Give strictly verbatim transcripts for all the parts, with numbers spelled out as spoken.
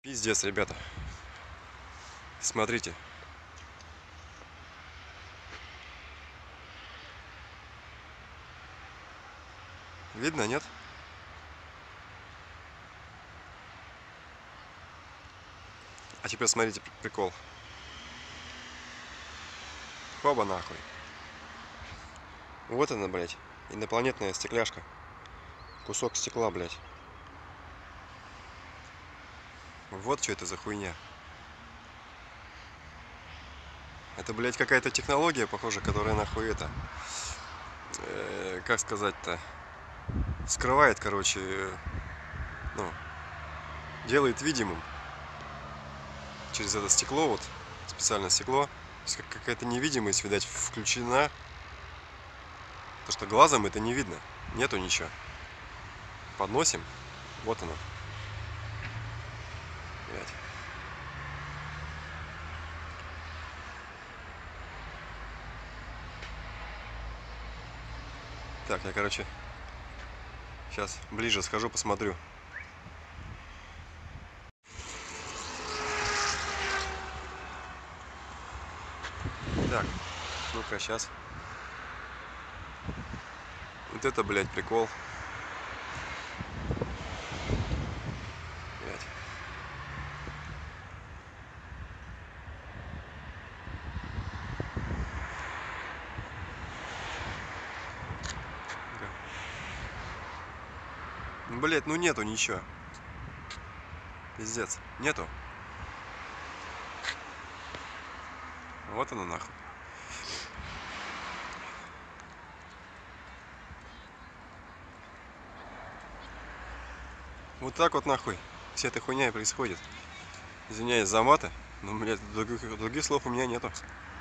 Пиздец, ребята. Смотрите. Видно, нет? А теперь смотрите прикол. Хоба нахуй. Вот она, блядь. Инопланетная стекляшка. Кусок стекла, блядь. Вот что это за хуйня. Это, блядь, какая-то технология, похоже, которая нахуй это... Э, как сказать-то? Скрывает, короче... Ну... Делает видимым. Через это стекло, вот. Специальное стекло. Какая-то невидимость, видать, включена. Потому что глазом это не видно. Нету ничего. Подносим. Вот оно. Блядь. Так, я, короче, сейчас ближе схожу, посмотрю. Так, ну-ка, сейчас. Вот это, блядь, прикол. Блядь. Блядь, ну нету ничего. Пиздец. Нету. Вот оно нахуй. Вот так вот нахуй. Вся эта хуйня и происходит. Извиняюсь за маты, но, блядь, других, других слов у меня нету.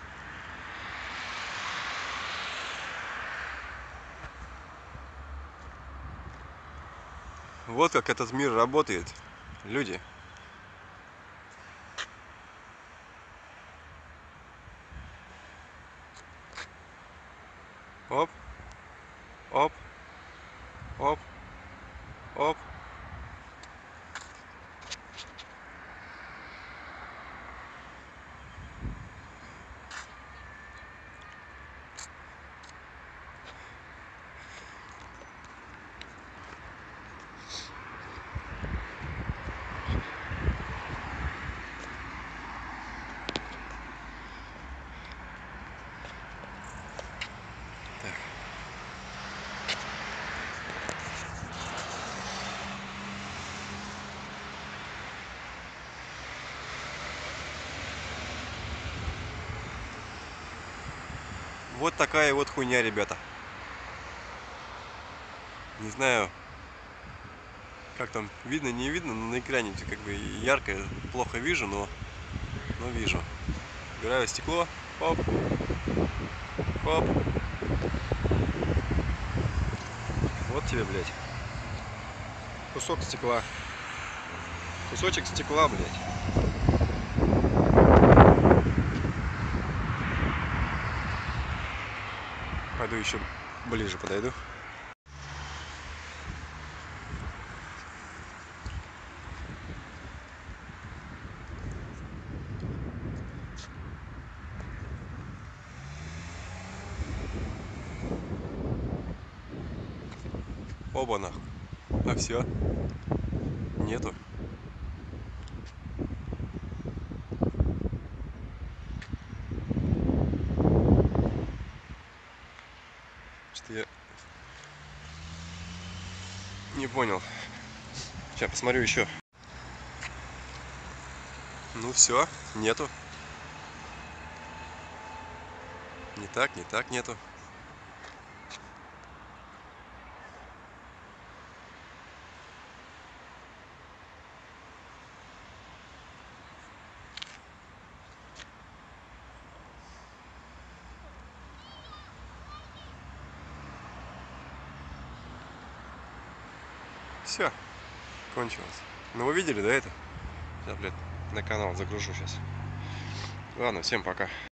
Вот как этот мир работает. Люди. Оп. Оп. Оп. Оп. Вот такая вот хуйня, ребята. Не знаю, как там видно, не видно, но на экране как бы ярко, плохо вижу, но, но вижу. Убираю стекло. Оп. Оп. Вот тебе, блядь. Кусок стекла. Кусочек стекла, блядь. Пойду еще ближе подойду. Оба нахуй. А все. Нету. Что я не понял. Сейчас посмотрю еще. Ну все, нету. Не так, не так, нету. Все, кончилось. Ну вы видели, да, это? Сейчас, блядь, на канал загружу сейчас. Ладно, всем пока.